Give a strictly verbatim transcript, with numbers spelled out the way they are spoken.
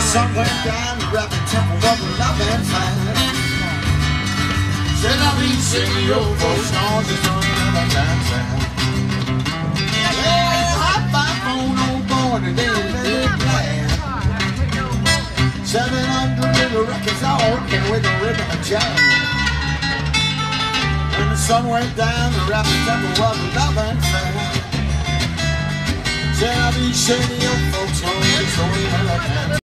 sun went down, the rapid tempo was a loving fire. Said I'll be singing your folks songs, just on another time sound. Yeah, hot five phone on board and then let it play. Seven hundred little records all working with the rhythm of jam. When the sun went down, the rapid tempo was a loving fire. Said I'll be singing your folks songs, just on another time.